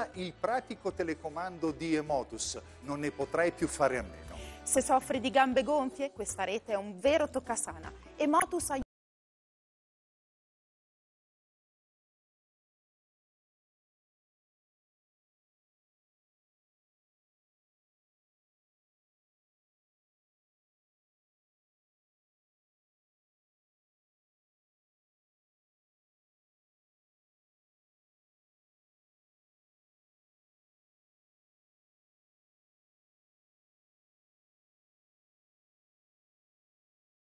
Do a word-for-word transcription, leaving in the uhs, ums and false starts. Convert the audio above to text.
il pratico telecomando di Emotus, non ne potrai più fare a meno. Se soffri di gambe gonfie, questa rete è un vero toccasana. Emotus